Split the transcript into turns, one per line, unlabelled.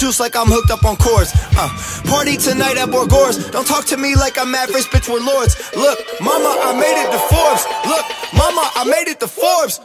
juice like I'm hooked up on chords. Party tonight at Borgore's. Don't talk to me like I'm average, bitch, we're lords. Look, mama, I made it to Forbes. Look, mama, I made it to Forbes.